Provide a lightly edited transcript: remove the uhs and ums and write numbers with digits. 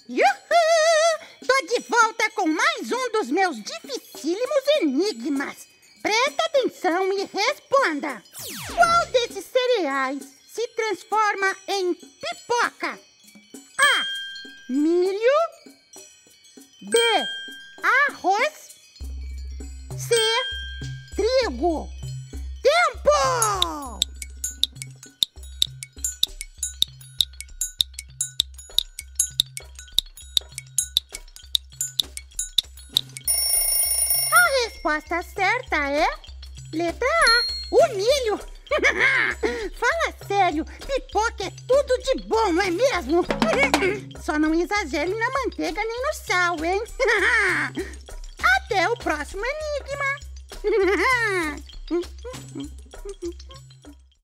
Yuhu! Tô de volta com mais um dos meus dificílimos enigmas. Presta atenção e responda. Qual desses cereais se transforma em pipoca? A. Milho. B. Arroz. C. Trigo. Tempo! A resposta certa é letra A, o milho. Fala sério, pipoca é tudo de bom, não é mesmo? Só não exagere na manteiga nem no sal, hein? Até o próximo enigma.